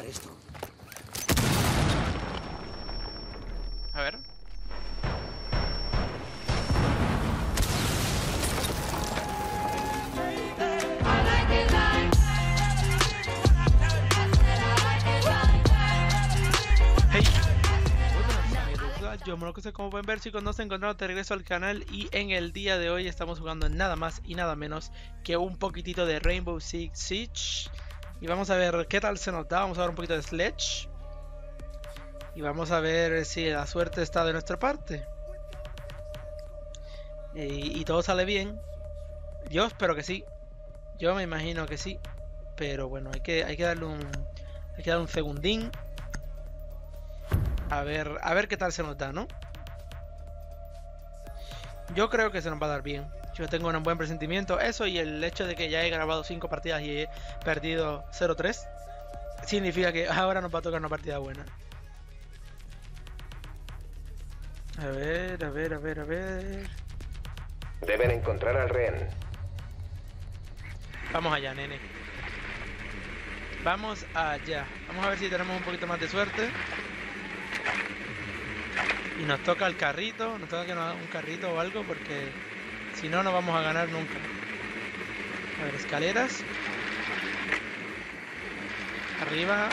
esto. A ver. Hey. Yo Monocusa, como pueden ver, chicos, nos encontramos de regreso al canal y en el día de hoy estamos jugando nada más y nada menos que un poquitito de Rainbow Six Siege. Y vamos a ver qué tal se nos da. Vamos a ver un poquito de Sledge. Y vamos a ver si la suerte está de nuestra parte. Y todo sale bien. Yo espero que sí. Yo me imagino que sí. Pero bueno, hay que darle un segundín. A ver qué tal se nos da, ¿no? Yo creo que se nos va a dar bien. Yo tengo un buen presentimiento. Eso y el hecho de que ya he grabado 5 partidas y he perdido 0-3 significa que ahora nos va a tocar una partida buena. A ver. Deben encontrar al rehén. Vamos allá, nene. Vamos allá. Vamos a ver si tenemos un poquito más de suerte. Y nos toca el carrito. Nos toca que nos haga un carrito o algo, porque si no, no vamos a ganar nunca. A ver, escaleras. Arriba.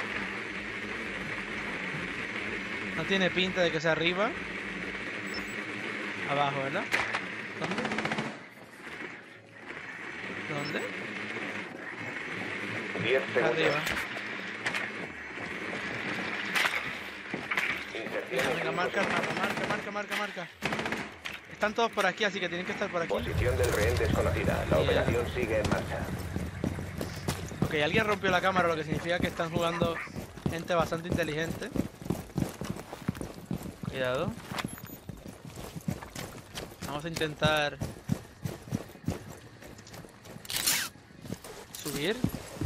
No tiene pinta de que sea arriba. Abajo, ¿verdad? ¿Dónde? 10 segundos. Arriba. Inserción. Venga, marca. Están todos por aquí, así que tienen que estar por aquí. Posición del rehén desconocida. La operación sigue en marcha. Ok, alguien rompió la cámara, lo que significa que están jugando gente bastante inteligente. Cuidado. Vamos a intentar subir.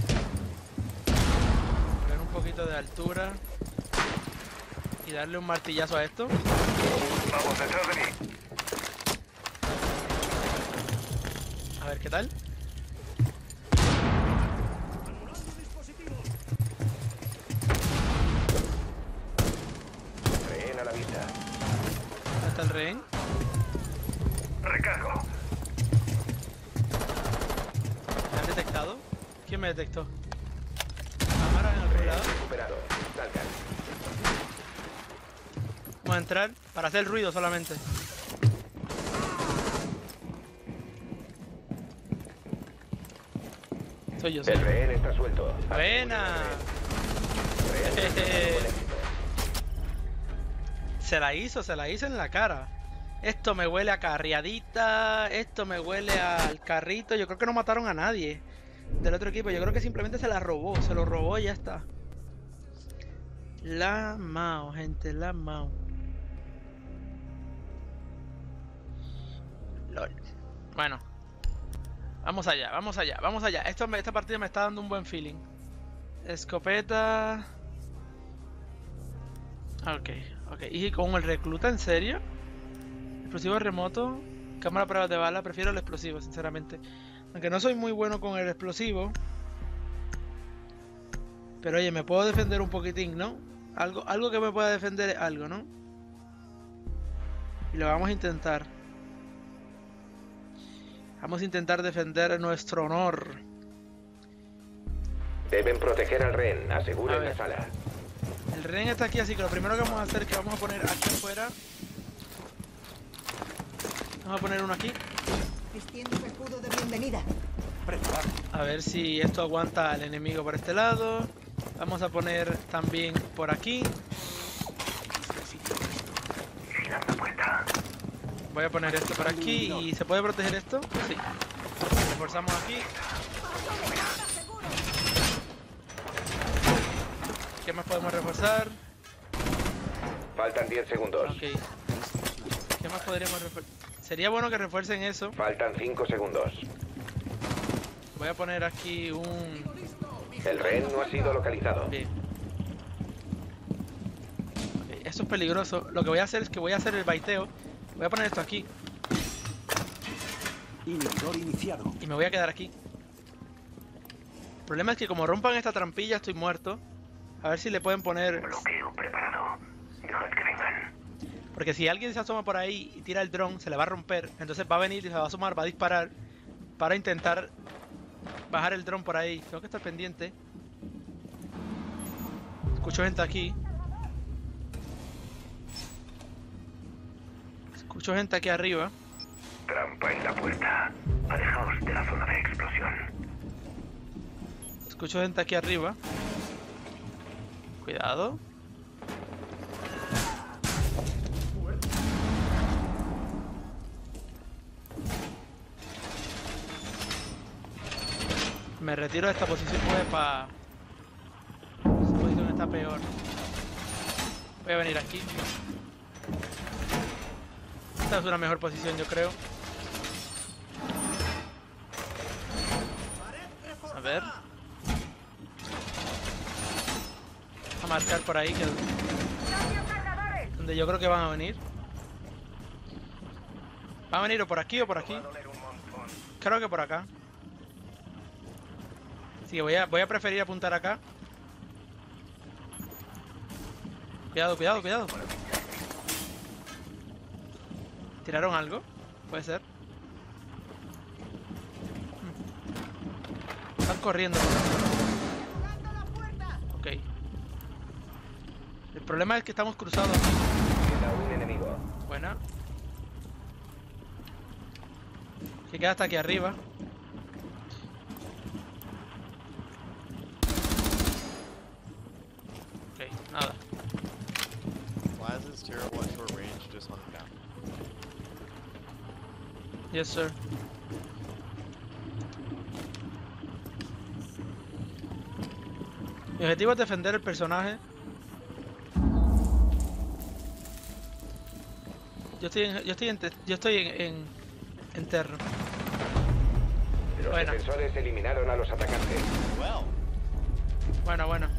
Ver un poquito de altura. Y darle un martillazo a esto. Vamos detrás de mí. A ver qué tal. Rehén a la vista. ¿Dónde está el rehén? Recargo. ¿Me han detectado? ¿Quién me detectó? ¿Cámara en algún lado? Recuperado. Salgan. Vamos a entrar para hacer ruido solamente. Soy yo. El rehén está suelto. ¡Buena! Se la hizo en la cara. Esto me huele a carriadita. Esto me huele al carrito. Yo creo que no mataron a nadie del otro equipo. Yo creo que simplemente se la robó. Se lo robó y ya está. La Mao, gente, la Mao. LOL. Bueno. Vamos allá. Esta partida me está dando un buen feeling. Escopeta. Ok. ¿Y con el recluta, en serio? Explosivo remoto. Cámara a prueba de bala. Prefiero el explosivo, sinceramente. Aunque no soy muy bueno con el explosivo. Pero oye, me puedo defender un poquitín, ¿no? Algo que me pueda defender, algo, ¿no? Y lo vamos a intentar. Vamos a intentar defender nuestro honor. Deben proteger al rehén. Aseguren la sala. El rehén está aquí, así que lo primero que vamos a hacer es que vamos a poner aquí afuera. Vamos a poner uno aquí. Vistiendo escudo de bienvenida. A ver si esto aguanta al enemigo por este lado. Vamos a poner también por aquí. Voy a poner esto por aquí. ¿Y se puede proteger esto? Sí. Reforzamos aquí. ¿Qué más podemos reforzar? Faltan 10 segundos. Ok. ¿Qué más podríamos reforzar? Sería bueno que refuercen eso. Faltan 5 segundos. Voy a poner aquí un... El rehén no ha sido localizado. Bien. Ok, esto es peligroso. Lo que voy a hacer es que voy a hacer el baiteo. Voy a poner esto aquí. Inhibidor iniciado. Y me voy a quedar aquí. El problema es que como rompan esta trampilla estoy muerto. A ver si le pueden poner... Bloqueo preparado. Dejad que vengan. Porque si alguien se asoma por ahí y tira el dron, se le va a romper. Entonces va a venir y se va a asomar, va a disparar para intentar bajar el dron por ahí. Tengo que estar pendiente. Escucho gente aquí. Escucho gente aquí arriba. Trampa en la puerta. Alejaos de la zona de explosión. Escucho gente aquí arriba. Cuidado. Me retiro de esta posición pues para... Esta posición está peor. Voy a venir aquí. Esta es una mejor posición, yo creo. A ver. A marcar por ahí, que es donde yo creo que van a venir. ¿Van a venir o por aquí o por aquí? Creo que por acá. Así que voy a preferir apuntar acá. Cuidado, cuidado, cuidado. ¿Tiraron algo? Puede ser. Están corriendo. Ok. El problema es que estamos cruzados. Queda un enemigo. Buena. Que queda hasta aquí arriba. Ok, nada. Why is this terrible at short range just on the down? Yes, sir. Mi objetivo es defender el personaje. Yo estoy en terror. Los Buena. defensores eliminaron a los atacantes. Well, Bueno.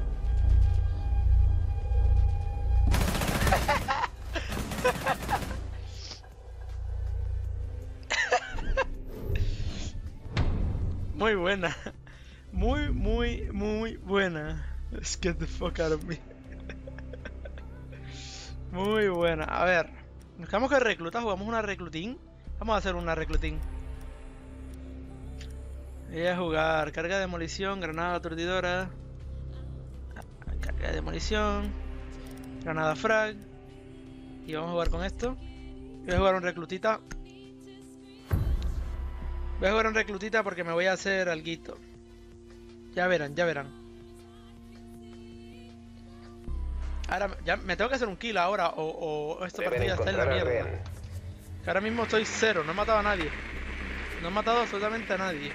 Muy buena. Muy buena. Let's get the fuck out of me. Muy buena. A ver. Nos quedamos con recluta. Jugamos una reclutín. Vamos a hacer una reclutín. Voy a jugar carga de demolición, granada aturdidora. Carga de demolición. Granada frag. Y vamos a jugar con esto. Voy a jugar un reclutita. Voy a jugar un reclutita porque me voy a hacer alguito. Ya verán. Ahora, ya me tengo que hacer un kill ahora o esta Deben partida está en la encontrar al mierda. rehén. Que ahora mismo estoy cero, no he matado a nadie. No he matado absolutamente a nadie.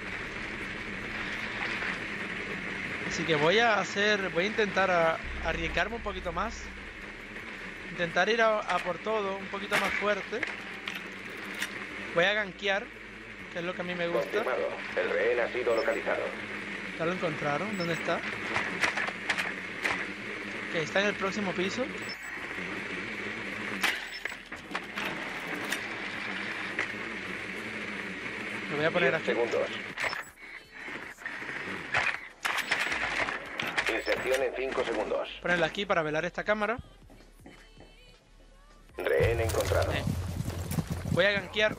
Así que voy a intentar arriesgarme un poquito más. Intentar ir a por todo un poquito más fuerte. Voy a gankear, que es lo que a mí me gusta. Confirmado. El rehén ha sido localizado. Ya lo encontraron, ¿dónde está? Ok, está en el próximo piso. Lo voy a poner 10 aquí. segundos. Inserción en 5 segundos. Ponerla aquí para velar esta cámara. Rehén encontrado. Voy a gankear.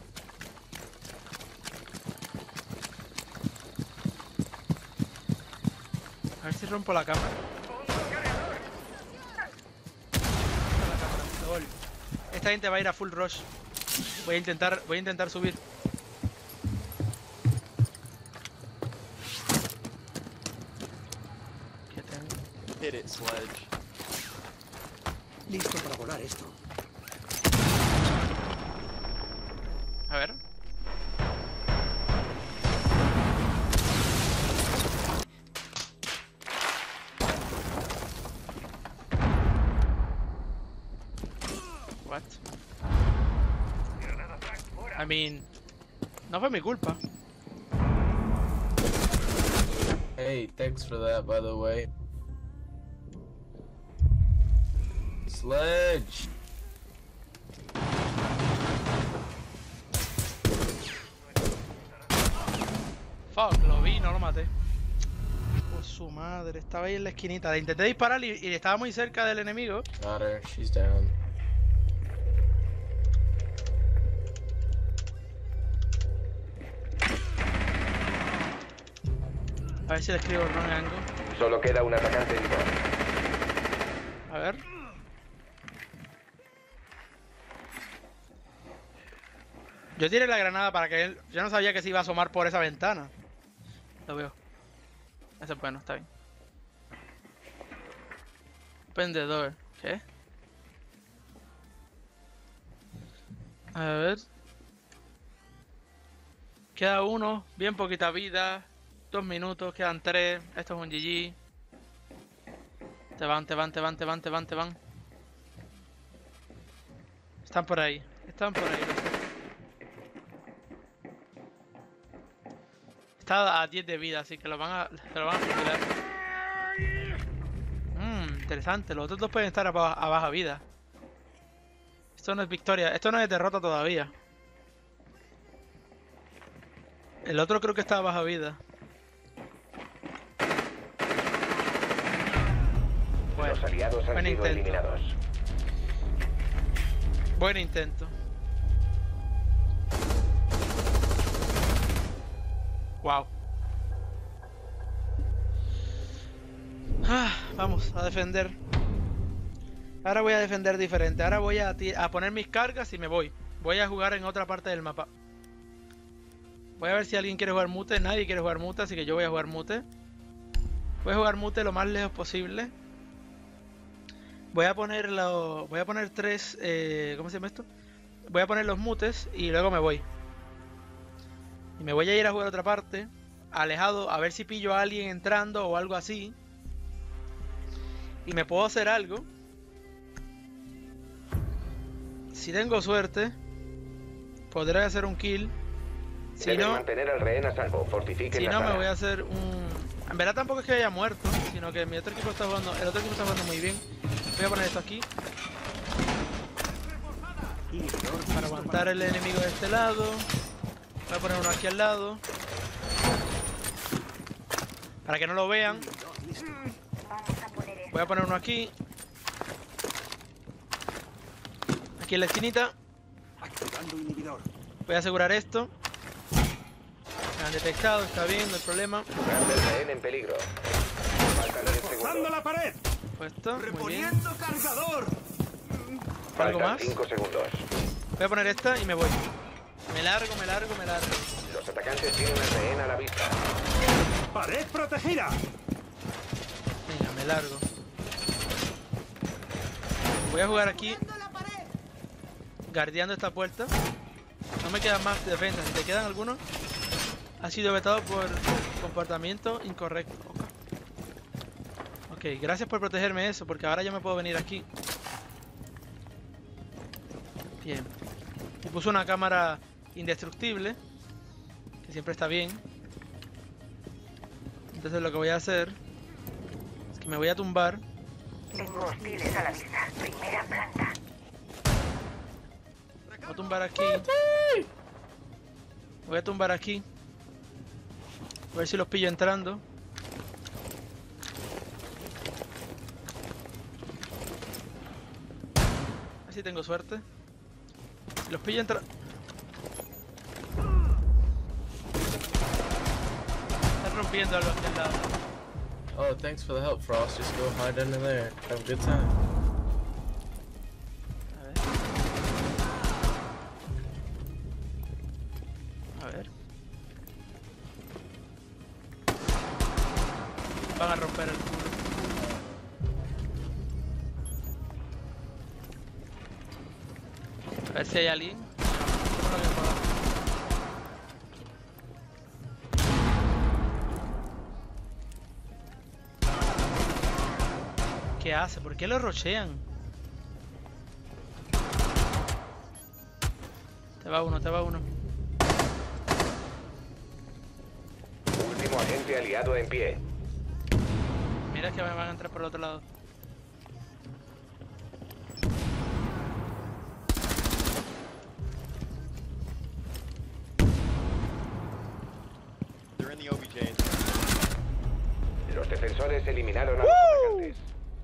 A ver si rompo la cámara. Lol. Esta gente va a ir a full rush. Voy a intentar subir. ¿Qué tengo? hit it, Sledge. Listo para volar esto. A ver. What? I mean, no fue mi culpa. Hey, thanks for that, by the way. Sledge! Fuck, lo vi, no lo maté. Oh, su madre, estaba ahí en la esquinita. Le intenté disparar y estaba muy cerca del enemigo. Got her. She's down. A ver si le escribo wrong angle. Solo queda un atacante vivo. A ver. Yo tiré la granada para que él... Yo no sabía que se iba a asomar por esa ventana. Lo veo. Ese es bueno, está bien. Open the door. ¿Qué? A ver. Queda uno. Bien poquita vida. 2 minutos. Quedan 3. Esto es un GG. Te van. Están por ahí. Lo sé. Está a 10 de vida, así que se lo van a fusilar. Interesante. Los otros dos pueden estar a baja vida. Esto no es victoria. Esto no es derrota todavía. El otro creo que está a baja vida. Los aliados han buen sido intento. eliminados. Buen intento. Wow. Vamos a defender. Ahora voy a defender diferente. Ahora voy a poner mis cargas y me voy. Voy a jugar en otra parte del mapa. Voy a ver si alguien quiere jugar mute. Nadie quiere jugar mute, así que yo voy a jugar mute. Voy a jugar mute lo más lejos posible. Voy a poner 3... ¿cómo se llama esto? Voy a poner los mutes y luego me voy. Y me voy a ir a jugar a otra parte, alejado, a ver si pillo a alguien entrando o algo así. Y me puedo hacer algo. Si tengo suerte, podré hacer un kill. Si Deben no, mantener al rehén a salvo. Fortifiquen la me zona. voy a hacer un... En verdad tampoco es que haya muerto, sino que mi otro equipo está jugando... El otro equipo está jugando muy bien. Voy a poner esto aquí para aguantar el enemigo de este lado. Voy a poner uno aquí al lado para que no lo vean. Voy a poner uno aquí. Aquí en la esquinita. Activando inhibidor. Voy a asegurar esto. Me han detectado, está bien, no hay problema. Lugar del rehén en peligro. Faltan 10 segundos. la pared! Puesto, muy bien. Cargador! ¿Algo Faltan más? 5 segundos. Voy a poner esta y me voy. Me largo. Los atacantes tienen al rehén a la vista. ¡Pared protegida! Venga, me largo. Voy a jugar aquí, guardiando esta puerta. No me quedan más defensas. Si te quedan algunos, ha sido vetado por comportamiento incorrecto. Ok, gracias por protegerme eso, porque ahora yo me puedo venir aquí. Bien. Y puso una cámara indestructible, que siempre está bien. Entonces lo que voy a hacer es que me voy a tumbar. Tengo hostiles a la vista. Primera planta. Voy a tumbar aquí. Voy a tumbar aquí. A ver si los pillo entrando. A ver si tengo suerte. Si los pillo entrando. Están rompiendo algo aquí al lado. Oh, thanks for the help, Frost. Just go hide under there. Have a good time. A ver. Van a romper el culo. A ver si hay alguien. Bueno, que pueda. ¿Qué hace? ¿Por qué lo rochean? Te va uno. Último agente aliado en pie. Mira que me van a entrar por el otro lado. They're in the OBJs. Los defensores Cazadores eliminaron a los atacantes.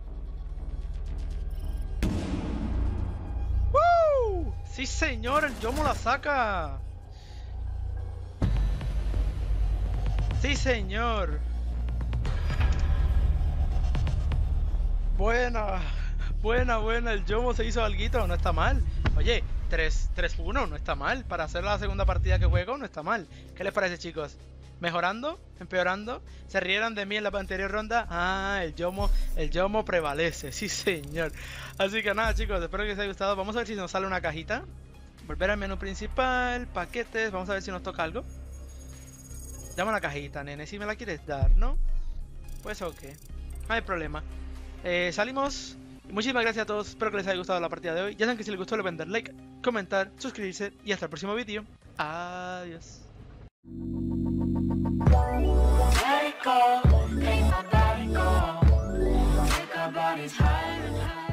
¡Woo! Sí, señor, el Yomo la saca. Sí, señor. Buena, buena. El Yomo se hizo alguito, no está mal. Oye, 3-1, no está mal. Para hacer la segunda partida que juego, no está mal. ¿Qué les parece, chicos? ¿Mejorando? ¿Empeorando? ¿Se rieron de mí en la anterior ronda? Ah, el Yomo prevalece, sí señor. Así que nada, chicos, espero que les haya gustado. Vamos a ver si nos sale una cajita. Volver al menú principal, paquetes, vamos a ver si nos toca algo. Dame una cajita, nene, si me la quieres dar, ¿no? Pues ok, no hay problema. Salimos. Muchísimas gracias a todos, espero que les haya gustado la partida de hoy. Ya saben que si les gustó le pueden dar like, comentar, suscribirse y hasta el próximo vídeo. Adiós. Let it go, make my body go. Take our bodies higher and higher.